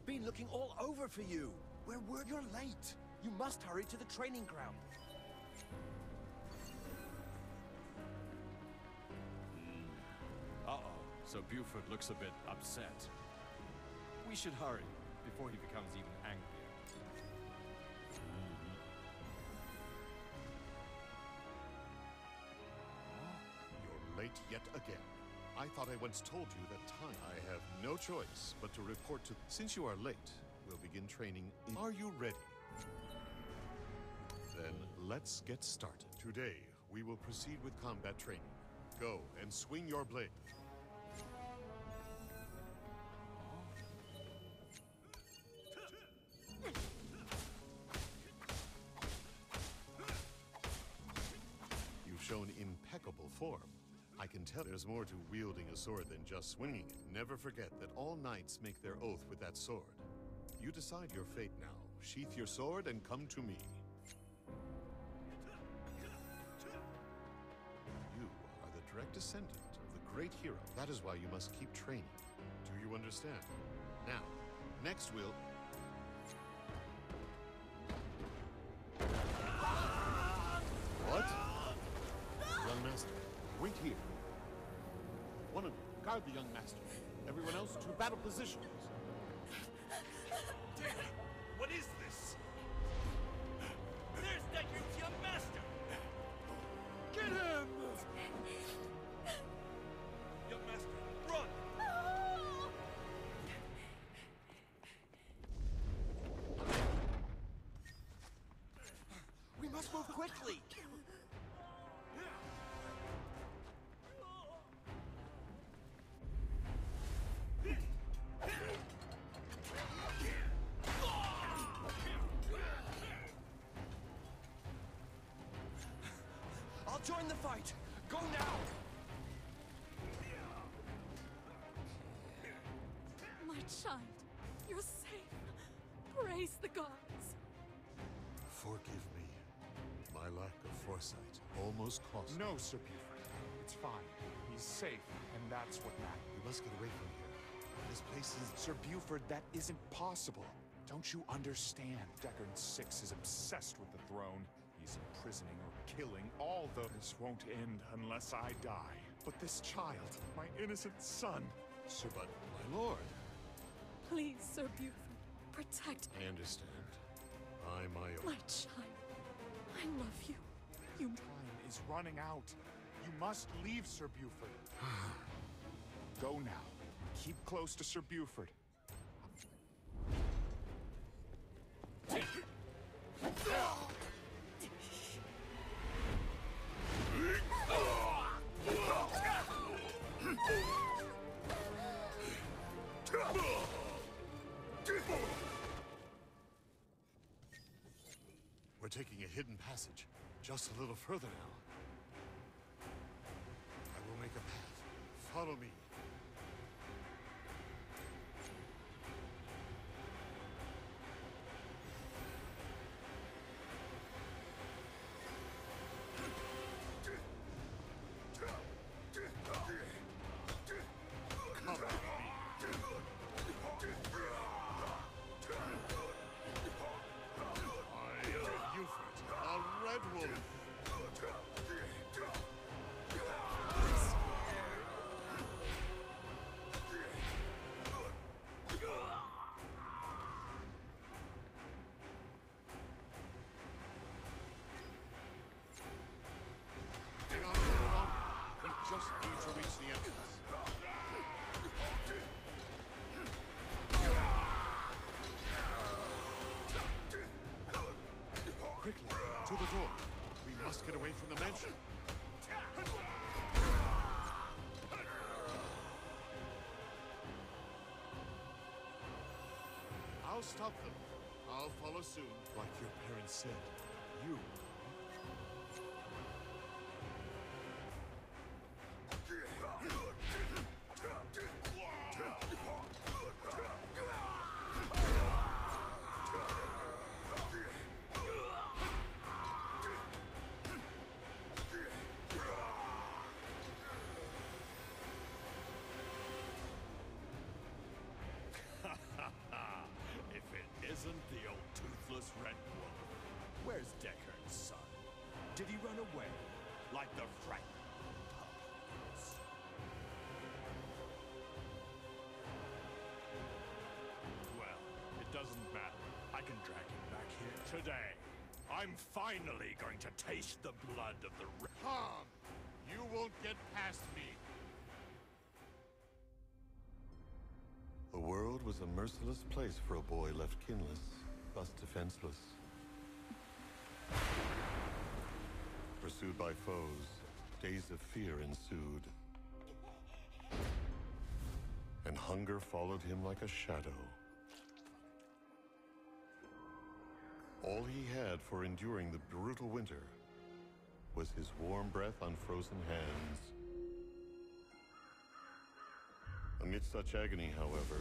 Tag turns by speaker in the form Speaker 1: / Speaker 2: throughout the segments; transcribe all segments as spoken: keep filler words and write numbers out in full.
Speaker 1: We've been looking all over for you. Where were you? You're late. You must hurry to the training ground.
Speaker 2: Uh-oh, so Buford looks a bit upset. We should hurry before he becomes even angrier.
Speaker 3: You're late yet again. I thought I once told you that time. I have no choice but to report to... Since you are late, we'll begin training in... Are you ready? Then let's get started. Today, we will proceed with combat training. Go and swing your blade. You've shown impeccable form. I can tell there's more to wielding a sword than just swinging it. Never forget that all knights make their oath with that sword. You decide your fate now. Sheath your sword and come to me. You are the direct descendant of the great hero. That is why you must keep training. Do you understand? Now, next we'll... What? Young master, wait here. One of you, guard the young master. Everyone else to battle positions.
Speaker 4: Damn it! What is this? There's Deckard's young master! Get him! Young master, run!
Speaker 1: We must move quickly! I'll join the fight! Go now!
Speaker 5: My child, you're safe. Praise the gods.
Speaker 3: Forgive me. My lack of foresight almost cost me.
Speaker 6: No, Sir Buford. It's fine. He's safe, and that's what matters.
Speaker 3: We must get away from here. This place is...
Speaker 6: Sir Buford, that isn't possible. Don't you understand? Deckard Six is obsessed with the throne. He's imprisoning or killing all those. This won't end unless I die. But this child, my innocent son...
Speaker 3: Sir, but my lord...
Speaker 5: Please, Sir Buford, protect me.
Speaker 3: I understand. I, my own...
Speaker 5: My child, I love you. You...
Speaker 6: Time is running out. You must leave, Sir Buford. Go now. Keep close to Sir Buford.
Speaker 3: We're taking a hidden passage. Just a little further now. I will make a path. Follow me. Come at me. Buford, a red wolf. Hang on a little longer. We just need to reach the entrance. Quickly, to the door. We must get away from the mansion. I'll stop them. I'll follow soon. Like your parents said, you...
Speaker 4: Where's Deckard's son? Did he run away? Like the frightened puppies? Well, it doesn't matter. I can drag him back here today. I'm finally going to taste the blood of the...
Speaker 3: Come! You won't get past me! The world was a merciless place for a boy left kinless, thus defenseless. Pursued by foes, days of fear ensued. And hunger followed him like a shadow. All he had for enduring the brutal winter was his warm breath on frozen hands. Amid such agony, however,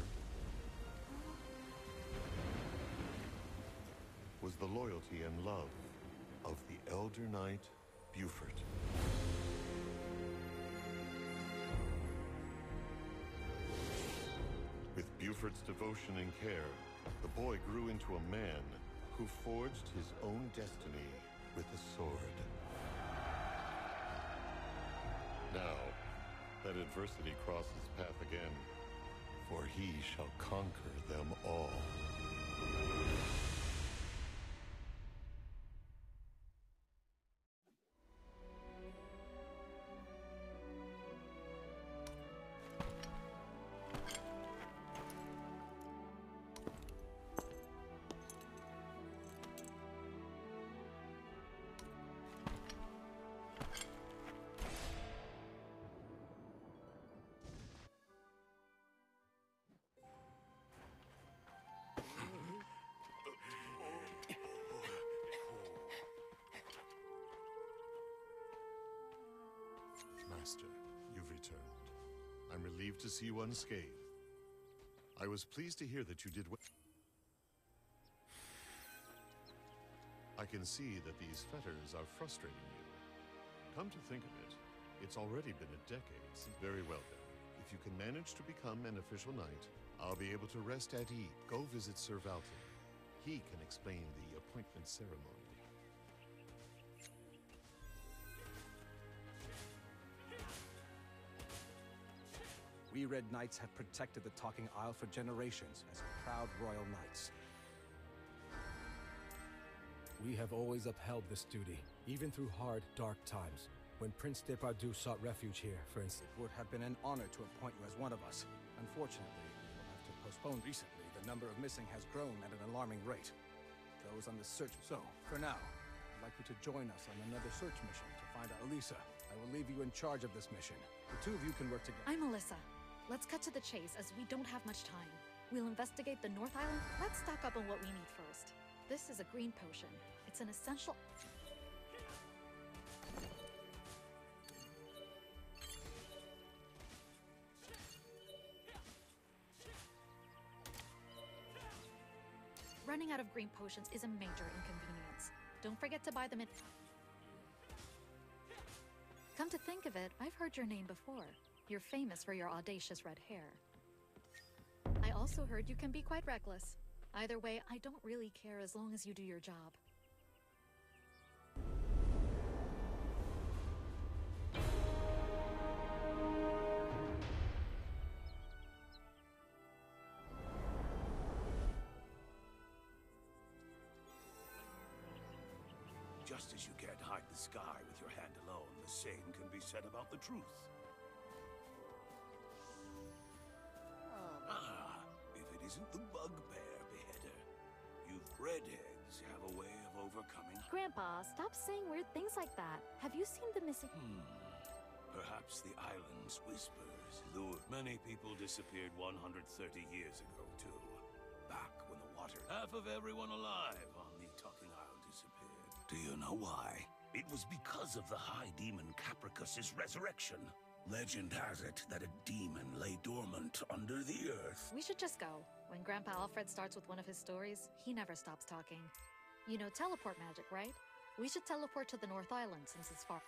Speaker 3: was the loyalty and love of the Elder Knight, Buford. With Buford's devotion and care, the boy grew into a man who forged his own destiny with a sword. Now, let adversity cross his path again, for he shall conquer them all. Master, you've returned. I'm relieved to see you unscathed. I was pleased to hear that you did well. I can see that these fetters are frustrating you. Come to think of it, it's already been a decade since. Very well then. If you can manage to become an official knight, I'll be able to rest at ease. Go visit Sir Valton. He can explain the appointment ceremony.
Speaker 7: We Red Knights have protected the Talking Isle for generations as proud royal knights.
Speaker 8: We have always upheld this duty, even through hard, dark times. When Prince Depardieu sought refuge here, for instance,
Speaker 7: It would have been an honor to appoint you as one of us. Unfortunately, we will have to postpone. Recently, the number of missing has grown at an alarming rate. Those on the search. So, for now, I'd like you to join us on another search mission to find out Elisa. I will leave you in charge of this mission. The two of you can work together.
Speaker 5: I'm Alyssa. Let's cut to the chase, as we don't have much time. We'll investigate the North Island. Let's stock up on what we need first. This is a green potion. It's an essential... Running out of green potions is a major inconvenience. Don't forget to buy them in... Come to think of it, I've heard your name before. You're famous for your audacious red hair. I also heard you can be quite reckless. Either way, I don't really care as long as you do your job.
Speaker 4: Just as you can't hide the sky with your hand alone, the same can be said about the truth. Ah, if it isn't the bugbear beheader. You redheads have a way of overcoming...
Speaker 5: Grandpa, stop saying weird things like that. Have you seen the missing...
Speaker 4: Hmm. Perhaps the island's whispers lure. Many people disappeared one hundred thirty years ago, too. Back when the water... Half of everyone alive on the Talking Isle disappeared. Do you know why? It was because of the High Demon Capricus's resurrection. Legend has it that a demon lay dormant under the earth.
Speaker 5: We should just go. When Grandpa Alfred starts with one of his stories, he never stops talking. You know teleport magic, right? We should teleport to the North Island since it's far.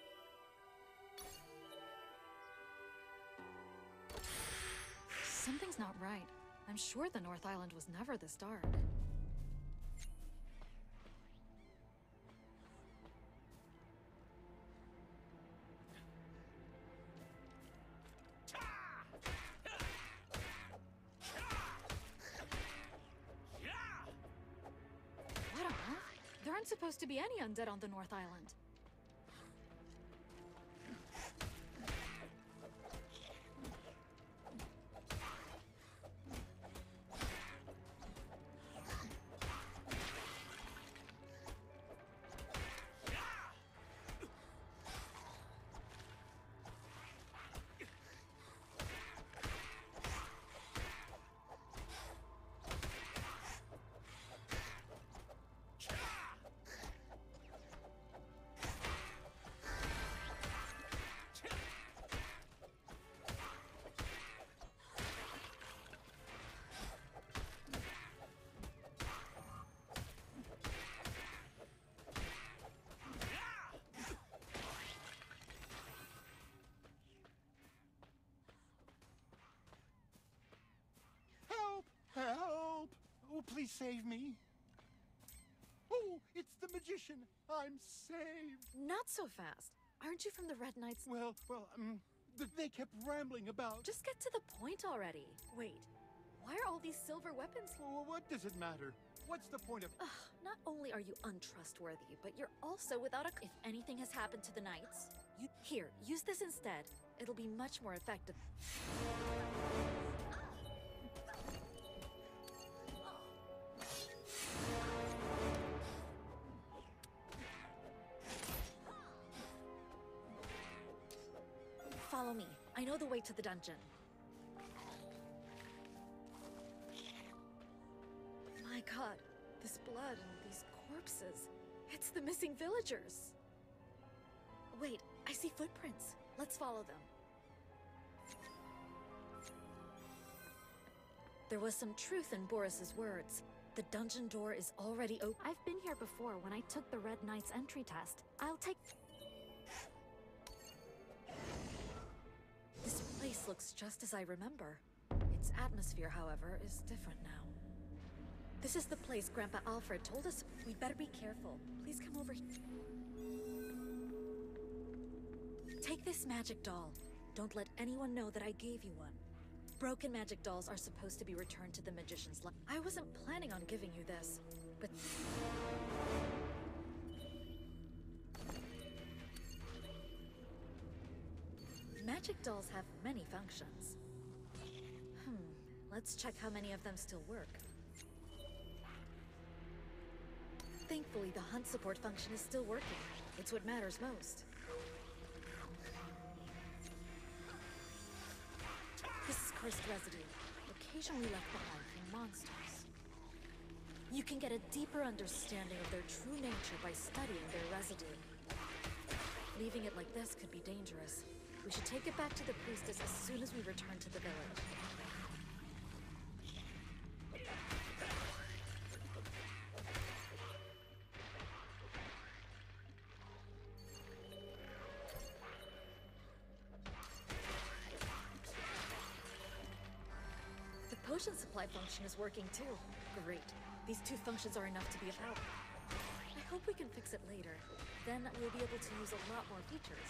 Speaker 5: Something's not right. I'm sure the North Island was never this dark. aren't supposed to be any undead on the North Island.
Speaker 9: Help! Oh, please save me. Oh, it's the magician. I'm saved.
Speaker 5: Not so fast. Aren't you from the Red Knights?
Speaker 9: Well, well, um, th they kept rambling about...
Speaker 5: Just get to the point already. Wait, why are all these silver weapons?
Speaker 9: Well, what does it matter? What's the point of...
Speaker 5: Ugh, not only are you untrustworthy, but you're also without a... If anything has happened to the knights, you... Here, use this instead. It'll be much more effective. Follow me. I know the way to the dungeon. My god, this blood and these corpses. It's the missing villagers. Wait, I see footprints. Let's follow them. There was some truth in Boris's words. The dungeon door is already open. I've been here before when I took the Red Knight's entry test. I'll take... This place looks just as I remember. Its atmosphere, however, is different now. This is the place Grandpa Alfred told us. We'd better be careful. Please come over here. Take this magic doll. Don't let anyone know that I gave you one. Broken magic dolls are supposed to be returned to the magician's life. I wasn't planning on giving you this, but... Magic dolls have many functions. Hmm, let's check how many of them still work. Thankfully, the hunt support function is still working. It's what matters most. This is cursed residue, occasionally left behind from monsters. You can get a deeper understanding of their true nature by studying their residue. Leaving it like this could be dangerous. We should take it back to the priestess as soon as we return to the village. The potion supply function is working too. Great. These two functions are enough to be of help. I hope we can fix it later. Then we'll be able to use a lot more features.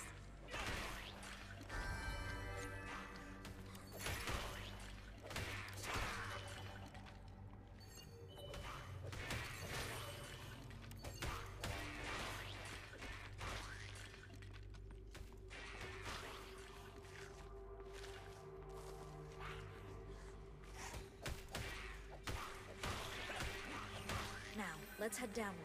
Speaker 5: Now, let's head downwards.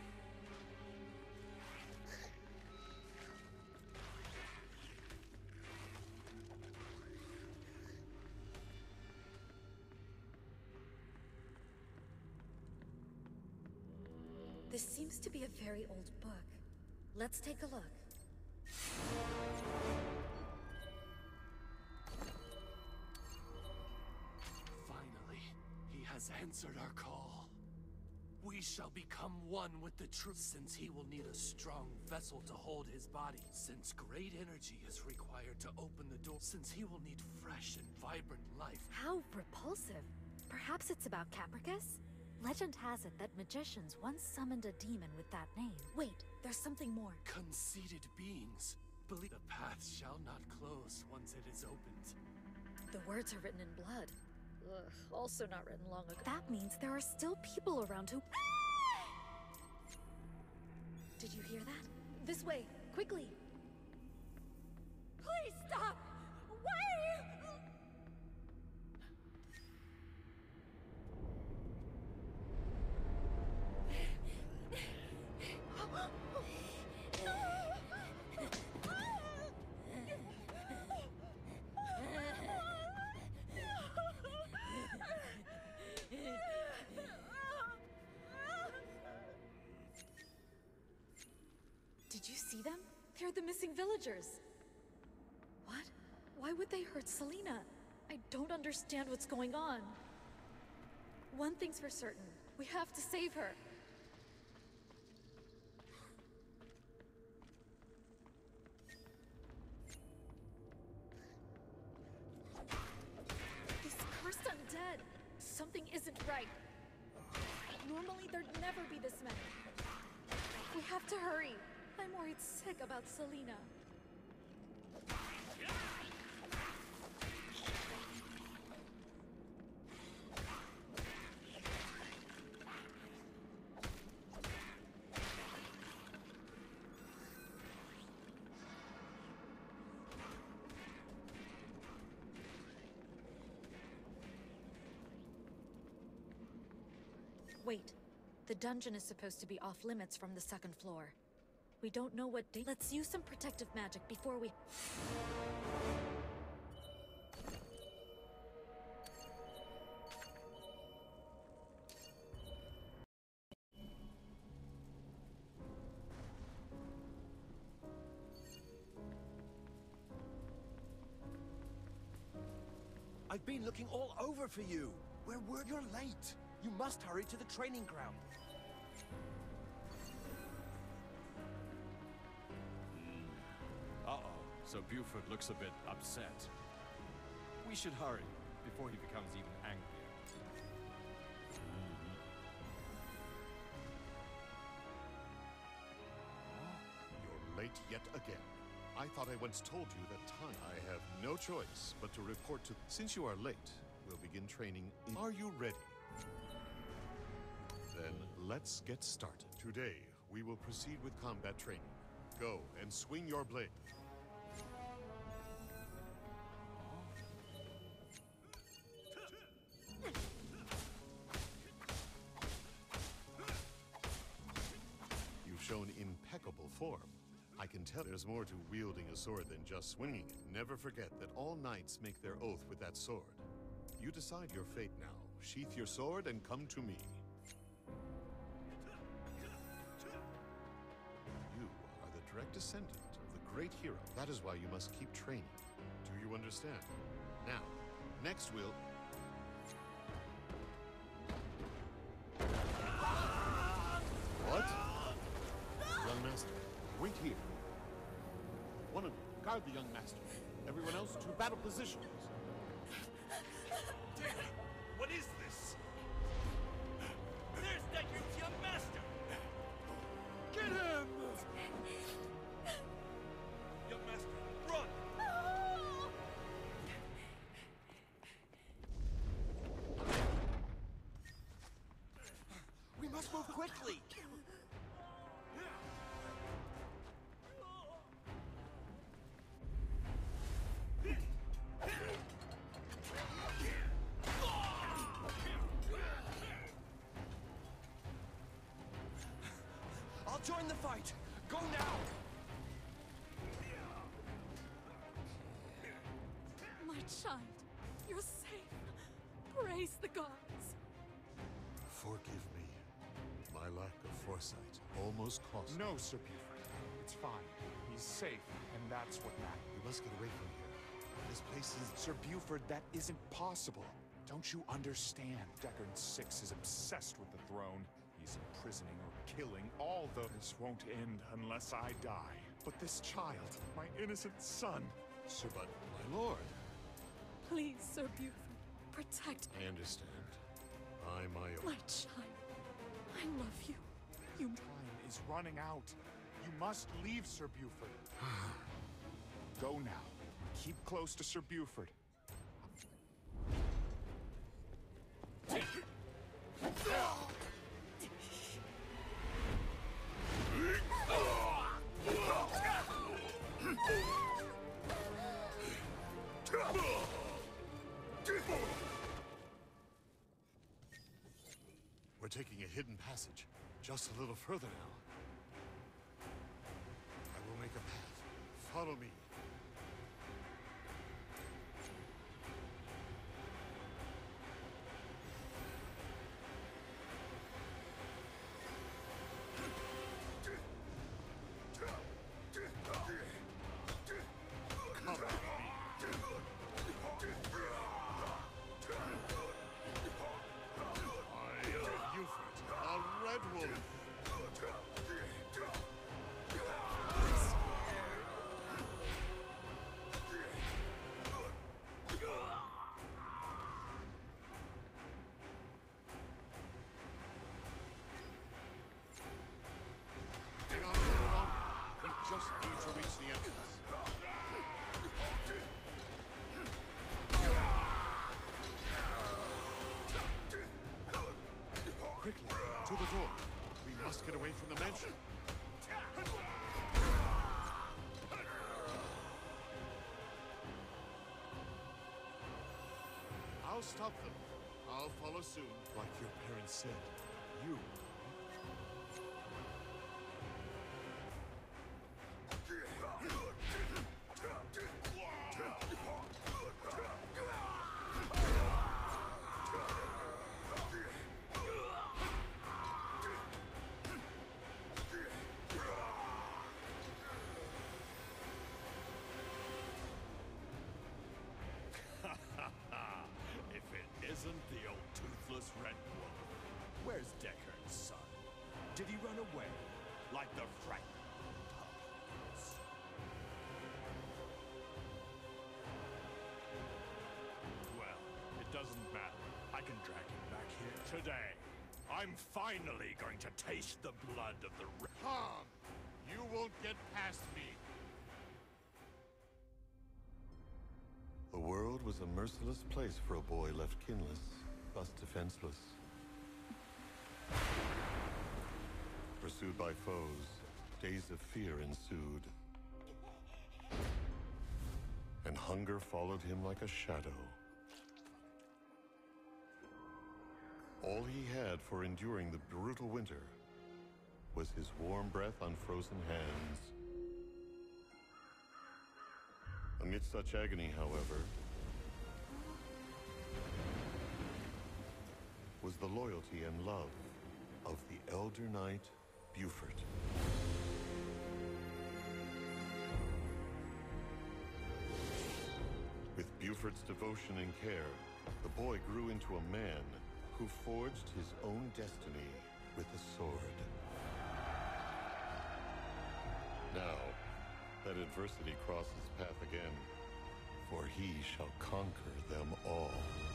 Speaker 5: This seems to be a very old book. Let's take a look.
Speaker 4: Finally, he has answered our call. We shall become one with the truth, since he will need a strong vessel to hold his body, since great energy is required to open the door, since he will need fresh and vibrant life.
Speaker 5: How repulsive. Perhaps it's about Capricus? Legend has it that magicians once summoned a demon with that name. Wait, there's something more.
Speaker 4: Conceited beings. Believe the path shall not close once it is opened.
Speaker 5: The words are written in blood. Ugh, also not written long ago. That means there are still people around who... This way, quickly!
Speaker 10: Please stop! Wait!
Speaker 5: Did you see them? They're the missing villagers. What? Why would they hurt Selena? I don't understand what's going on. One thing's for certain. We have to save her. This cursed undead. Something isn't right. Normally there'd never be this many. We have to hurry. I'm worried sick about Selena. Wait. The dungeon is supposed to be off limits from the second floor. We don't know what day. Let's use some protective magic before we...
Speaker 1: I've been looking all over for you. Where were you? You're late. You must hurry to the training ground.
Speaker 2: Uh-oh. So Buford looks a bit upset. We should hurry before he becomes even angrier.
Speaker 3: You're late yet again. I thought I once told you that time. I have no choice but to report to... Since you are late, we'll begin training in... Are you ready? Then let's get started. Today, we will proceed with combat training. Go and swing your blade. You've shown impeccable form. I can tell there's more to wielding a sword than just swinging it. Never forget that all knights make their oath with that sword. You decide your fate now. Sheath your sword and come to me. You are the direct descendant of the great hero. That is why you must keep training. Do you understand? Now, next we'll... What? Young master, wait here. One of you, guard the young master. Everyone else to battle positions.
Speaker 4: What is this? There's Deckard's young master! Get him! Young master, run!
Speaker 1: We must move quickly! I'll join the fight! Go now!
Speaker 10: My child, you're safe. Praise the gods.
Speaker 3: Forgive me. My lack of foresight almost cost me.
Speaker 6: No, Sir Buford. It's fine. He's safe, and that's what matters.
Speaker 3: We must get away from here. This place is...
Speaker 6: Sir Buford, that isn't possible. Don't you understand? Deckard Six is obsessed with the throne. He's imprisoning or killing all those. This won't end unless I die. But this child, my innocent son...
Speaker 3: Sir, but my lord...
Speaker 10: Please, Sir Buford, protect
Speaker 3: I understand. By my own...
Speaker 10: my child. I love you. You...
Speaker 6: Time is running out. You must leave, Sir Buford. Go now. Keep close to Sir Buford.
Speaker 3: We're taking a hidden passage. Just a little further now. I will make a path. Follow me. Quickly, to the door. We must get away from the mansion. I'll stop them. I'll follow soon. Like your parents said, you...
Speaker 2: Isn't the old toothless red wolf? Where's Deckard's son? Did he run away like the frightened puppies? Well, it doesn't matter. I can drag him back here today. I'm finally going to taste the blood of the red.
Speaker 3: Come! You won't get past me.
Speaker 11: The world was a merciless place for a boy left kinless, thus defenseless. Pursued by foes, days of fear ensued. And hunger followed him like a shadow. All he had for enduring the brutal winter was his warm breath on frozen hands. Amidst such agony, however, was the loyalty and love of the elder knight, Buford. With Buford's devotion and care, the boy grew into a man who forged his own destiny with a sword. Now, that adversity crosses path again, for he shall conquer them all.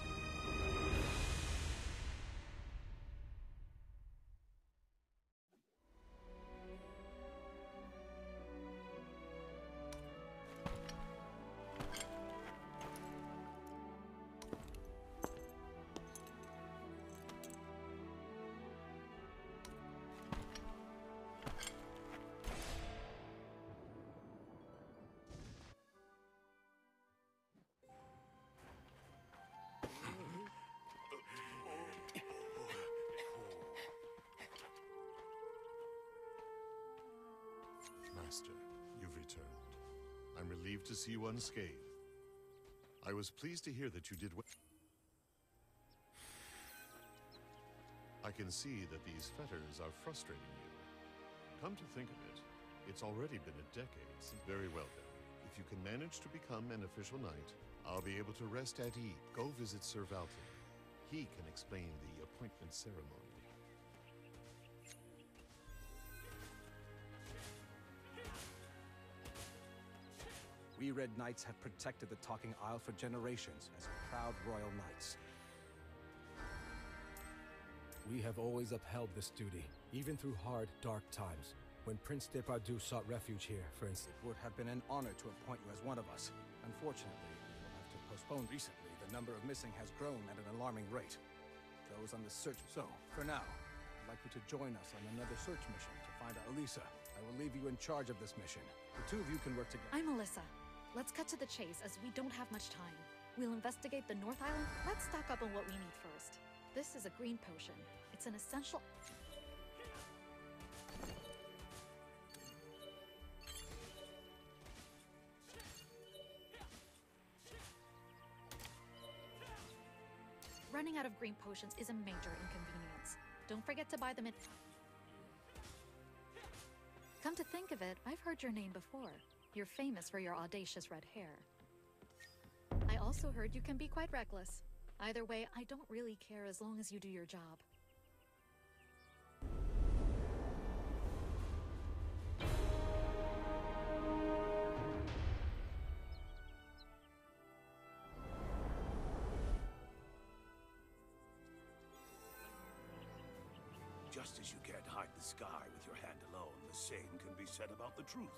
Speaker 3: Master, you've returned. I'm relieved to see you unscathed. I was pleased to hear that you did well. I can see that these fetters are frustrating you. Come to think of it, it's already been a decade since... Very well then. If you can manage to become an official knight, I'll be able to rest at ease. Go visit Sir Valton. He can explain the appointment ceremony.
Speaker 7: We Red Knights have protected the Talking Isle for generations as proud royal knights.
Speaker 8: We have always upheld this duty, even through hard, dark times. When Prince Depardieu sought refuge here, for instance.
Speaker 7: It would have been an honor to appoint you as one of us. Unfortunately, we will have to postpone. Recently, the number of missing has grown at an alarming rate. Those on the search... So, for now, I'd like you to join us on another search mission to find out Elisa. I will leave you in charge of this mission. The two of you can work together.
Speaker 5: I'm Alyssa. Let's cut to the chase, as we don't have much time. We'll investigate the North Island. Let's stock up on what we need first. This is a green potion. It's It's an essential... Running out of green potions is a major inconvenience. Don't forget to buy them in... Come to think of it, I've heard your name before. You're famous for your audacious red hair. I also heard you can be quite reckless. Either way, I don't really care as long as you do your job.
Speaker 4: Just as you can't hide the sky with your hand alone, the same can be said about the truth.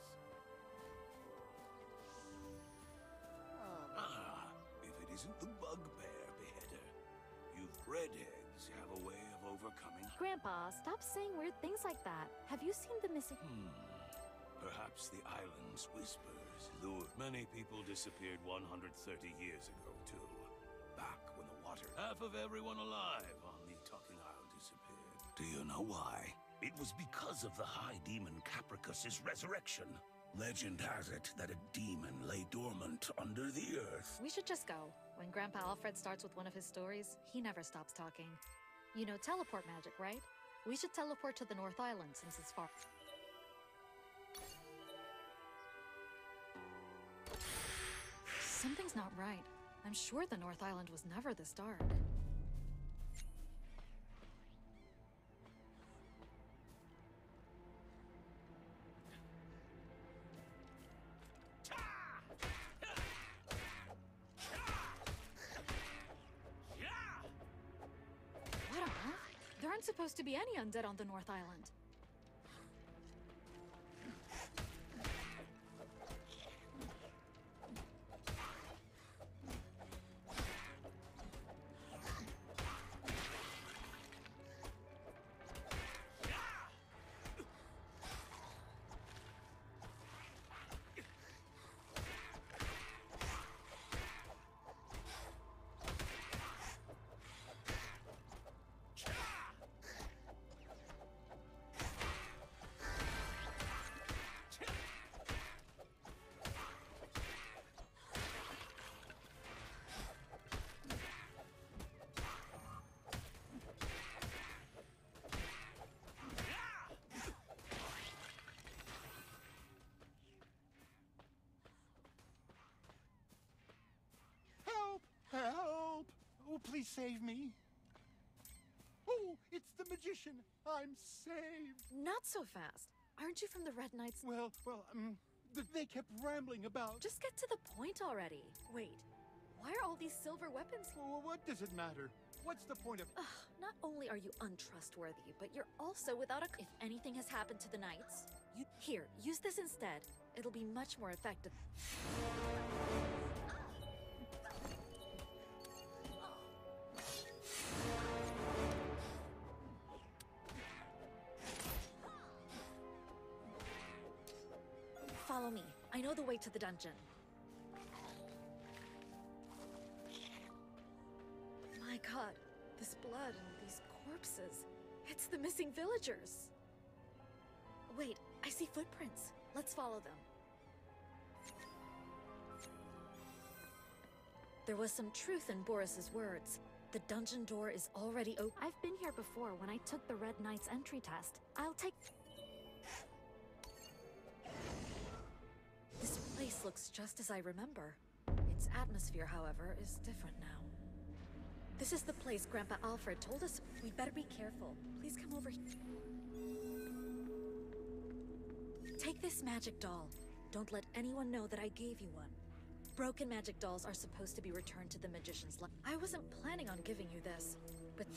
Speaker 4: Ah, if it isn't the bugbear beheader. You redheads have a way of overcoming...
Speaker 12: Grandpa, stop saying weird things like that. Have you seen the missing...
Speaker 4: Hmm. Perhaps the island's whispers lure... Many people disappeared one hundred thirty years ago, too. Back when the water... Half of everyone alive on the Talking Isle disappeared. Do you know why? It was because of the High Demon Capricus's resurrection. Legend has it that a demon lay dormant under the earth.
Speaker 5: We should just go. When Grandpa Alfred starts with one of his stories, he never stops talking. You know teleport magic, right? We should teleport to the North Island since it's far. Something's not right. I'm sure the North Island was never this dark. There aren't supposed to be any undead on the North Island.
Speaker 9: Help! Oh, please save me. Oh, it's the magician. I'm saved.
Speaker 5: Not so fast. Aren't you from the Red Knights?
Speaker 9: Well, well, um, th they kept rambling about...
Speaker 5: Just get to the point already. Wait, why are all these silver weapons?
Speaker 9: Well, what does it matter? What's the point of...
Speaker 12: Ugh, not only are you untrustworthy, but you're also without a... If anything has happened to the knights,
Speaker 5: You... Here, use this instead. It'll be much more effective. Follow me. I know the way to the dungeon. My god, this blood and these corpses. It's the missing villagers. Wait, I see footprints. Let's follow them. There was some truth in Boris's words. The dungeon door is already open.
Speaker 12: I've been here before when I took the Red Knight's entry test. I'll take...
Speaker 5: This place looks just as I remember. Its atmosphere, however, is different now. This is the place Grandpa Alfred told us. We'd better be careful. Please come over here. Take this magic doll. Don't let anyone know that I gave you one. Broken magic dolls are supposed to be returned to the magician's life. I wasn't planning on giving you this, but...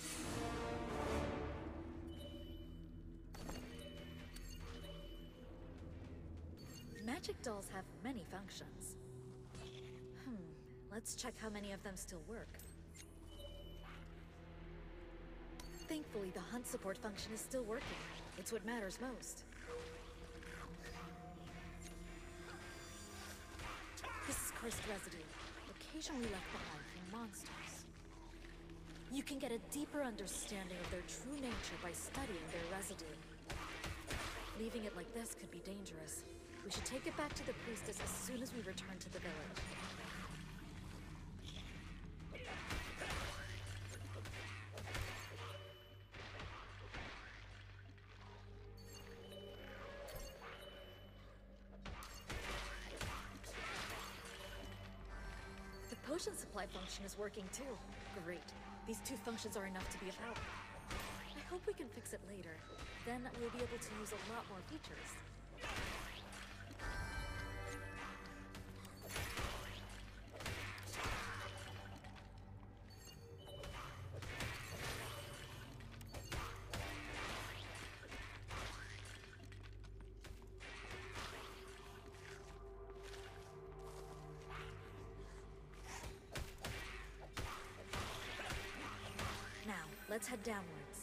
Speaker 5: Magic dolls have many functions. Hmm, let's check how many of them still work. Thankfully, the hunt support function is still working. It's what matters most. This is cursed residue, occasionally left behind from monsters.
Speaker 12: You can get a deeper understanding of their true nature by studying their residue. Leaving it like this could be dangerous. We should take it back to the priestess as soon as we return to the village. The potion supply function is working too. Great. These two functions are enough to be of help. I hope we can fix it later. Then we'll be able to use a lot more features. Now, let's head downwards.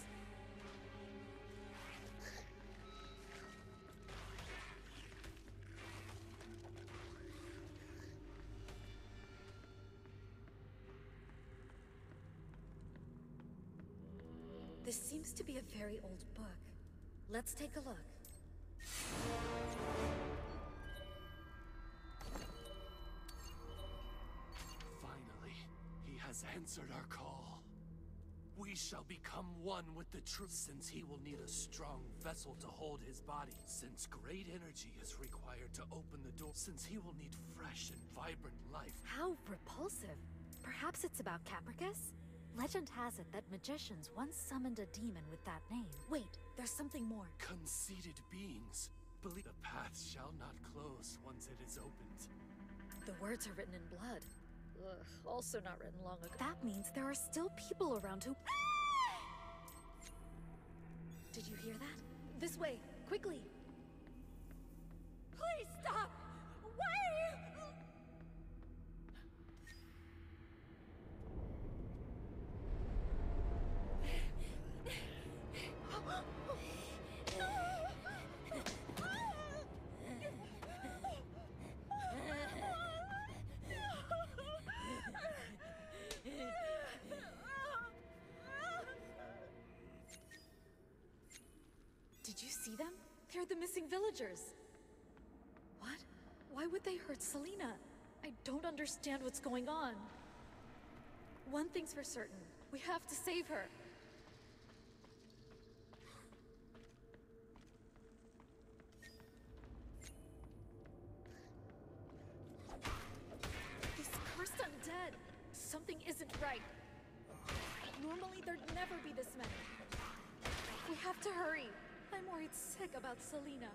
Speaker 12: This seems to be a very old book. Let's take a look.
Speaker 2: Finally, he has answered our call. We shall become one with the truth, since he will need a strong vessel to hold his body. Since great energy is required to open the door. Since he will need fresh and vibrant life.
Speaker 12: How repulsive. Perhaps it's about Capricus? Legend has it that magicians once summoned a demon with that name. Wait, there's something more.
Speaker 2: Conceited beings. Believe the path shall not close once it is opened.
Speaker 12: The words are written in blood. Ugh, also not written long ago. That means there are still people around who... Did you hear that? This way, quickly!
Speaker 10: Please stop! Wait!
Speaker 12: Did you see them? They're the missing villagers. What? Why would they hurt Selena? I don't understand what's going on. One thing's for certain. We have to save her. These cursed undead. Something isn't right. Normally there'd never be this many. We have to hurry. I'm worried sick about Selena.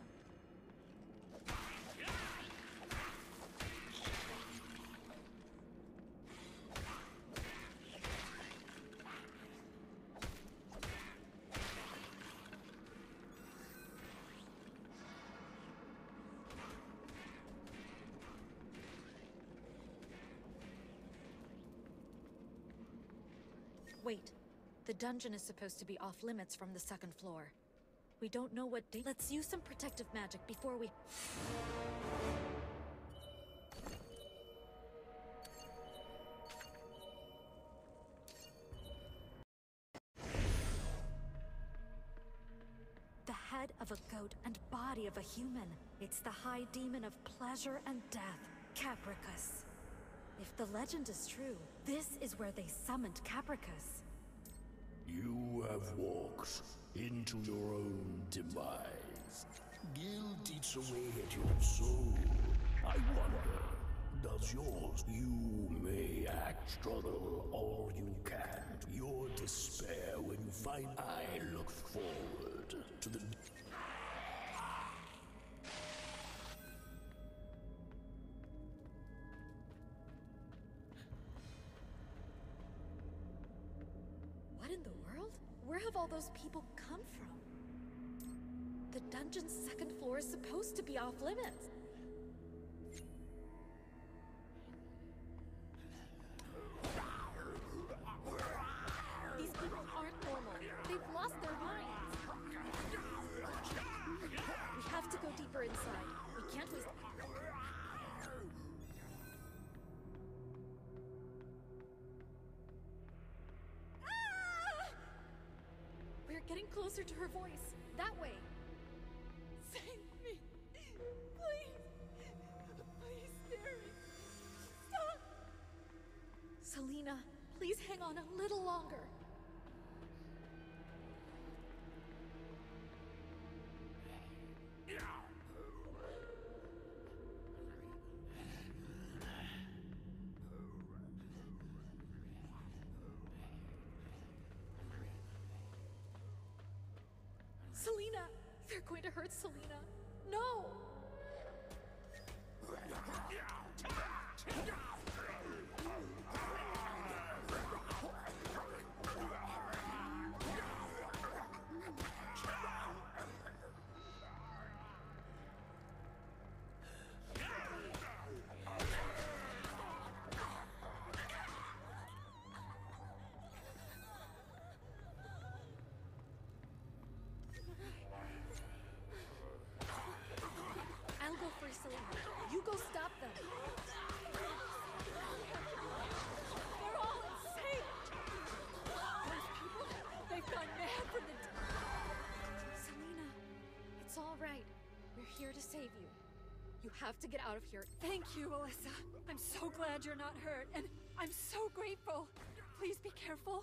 Speaker 12: Wait. The dungeon is supposed to be off limits from the second floor. We don't know what day. Let's use some protective magic before we... The head of a goat and body of a human. It's the high demon of pleasure and death, Capricus. If the legend is true, this is where they summoned Capricus.
Speaker 13: You have walked into your own demise. Guilt eats away at your soul. I wonder, does yours? You may act, struggle, all you can. Your despair when you find I look forward to the...
Speaker 12: What in the world? Where have all those people come from? The dungeon's second floor is supposed to be off limits. These people aren't normal. They've lost their minds. We have to go deeper inside. We can't waste... getting closer to her voice. That way.
Speaker 10: Save me. Please. Please spare me. Stop.
Speaker 12: Selena, please hang on a little longer. Selena! They're going to hurt Selena. No! I'll go free Selena. You go stop them.
Speaker 10: They're all insane. Those people, they've gone mad from the...
Speaker 12: Selena, it's all right. We're here to save you. You have to get out of here.
Speaker 10: Thank you, Alyssa. I'm so glad you're not hurt, and I'm so grateful. Please be careful.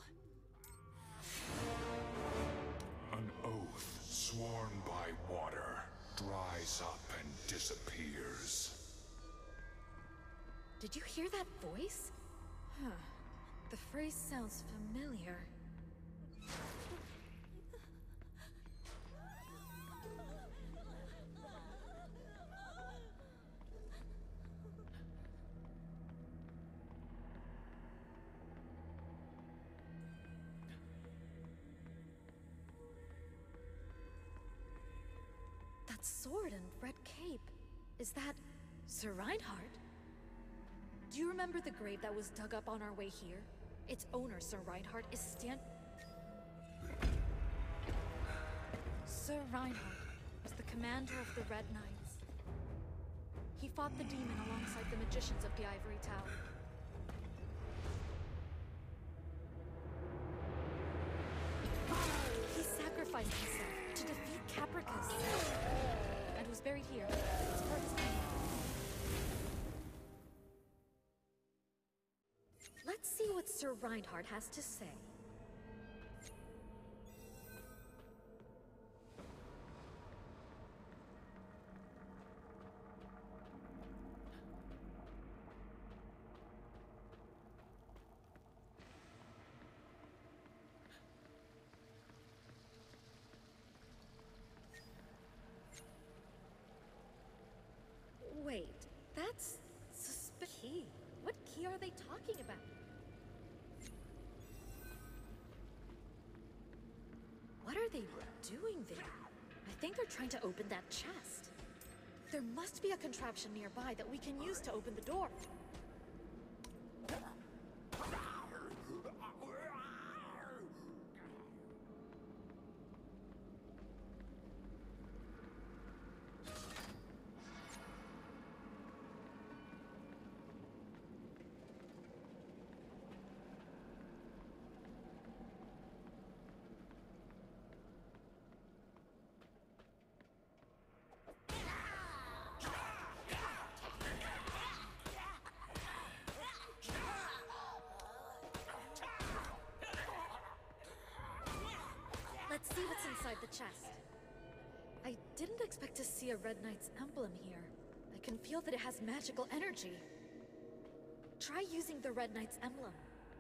Speaker 6: An oath sworn by water dries up and disappears.
Speaker 12: Did you hear that voice? Huh. The phrase sounds familiar. That sword and red cape. Is that Sir Reinhardt? Do you remember the grave that was dug up on our way here? Its owner, Sir Reinhardt, is stand- Sir Reinhardt was the commander of the Red Knights. He fought the demon alongside the magicians of the Ivory Tower. He sacrificed himself to defeat Capricus and was buried here as per his name. Let's see what Sir Reinhardt has to say. Wait, that's suspicious. Key. What key are they talking about? What are they doing there? I think they're trying to open that chest. There must be a contraption nearby that we can use to open the door. Let's see what's inside the chest. I didn't expect to see a Red Knight's emblem here. I can feel that it has magical energy. Try using the Red Knight's emblem.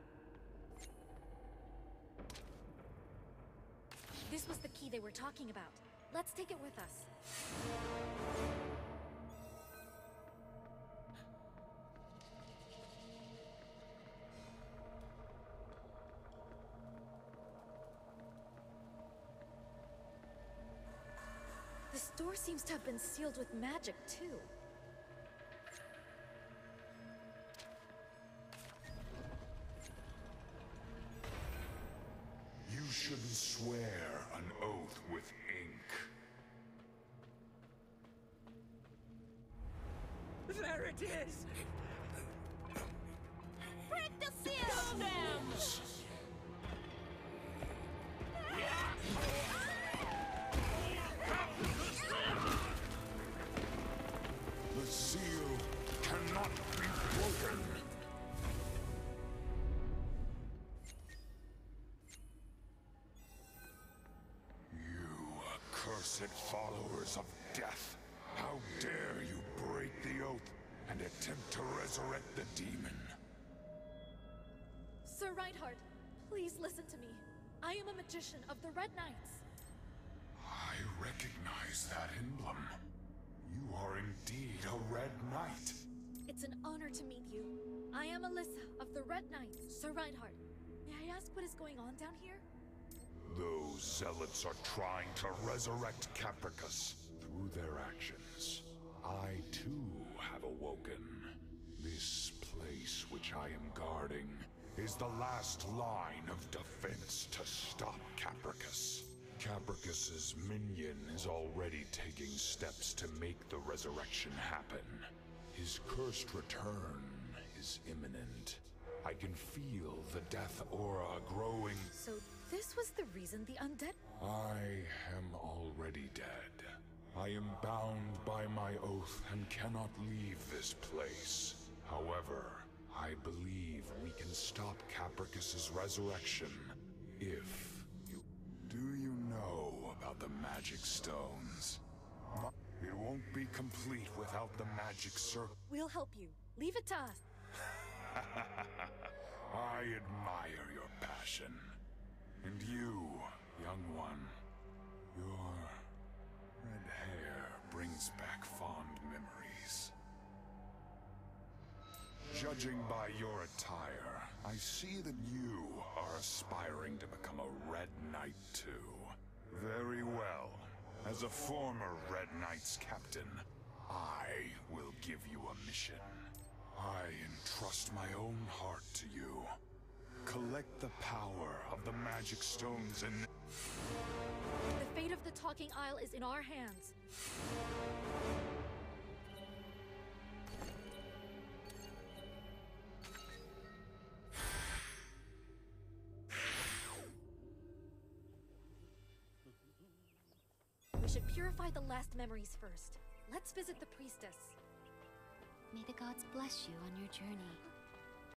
Speaker 12: This was the key they were talking about. Let's take it with us. This door seems to have been sealed with magic, too.
Speaker 6: You shouldn't swear an oath with ink.
Speaker 2: There it is!
Speaker 10: Break the seal! Kill them!
Speaker 6: seal cannot be broken. You accursed followers of death. How dare you break the oath and attempt to resurrect the demon?
Speaker 12: Sir Reinhardt, please listen to me. I am a magician of the Red Knights.
Speaker 6: I recognize that emblem. You are indeed a Red Knight.
Speaker 12: It's an honor to meet you. I am Alyssa of the Red Knights. Sir Reinhardt, may I ask what is going on down here?
Speaker 6: Those zealots are trying to resurrect Capricus. Through their actions, I too have awoken. This place which I am guarding is the last line of defense to stop Capricus. Capricus's minion is already taking steps to make the resurrection happen. His cursed return is imminent. I can feel the death aura growing.
Speaker 12: So this was the reason the undead...
Speaker 6: I am already dead. I am bound by my oath and cannot leave this place. However, I believe we can stop Capricus's resurrection if you... Do you know about the magic stones? It won't be complete without the magic circle.
Speaker 12: We'll help you. Leave it to us.
Speaker 6: I admire your passion. And you, young one, your red hair brings back fond memories. Judging by your attire, I see that you are aspiring to become a Red Knight too. Very well. As a former Red Knight's captain, I will give you a mission. I entrust my own heart to you. Collect the power of the magic stones and...
Speaker 12: The fate of the Talking Isle is in our hands. We should purify the last memories first. Let's visit the priestess.
Speaker 14: May the gods bless you on your journey.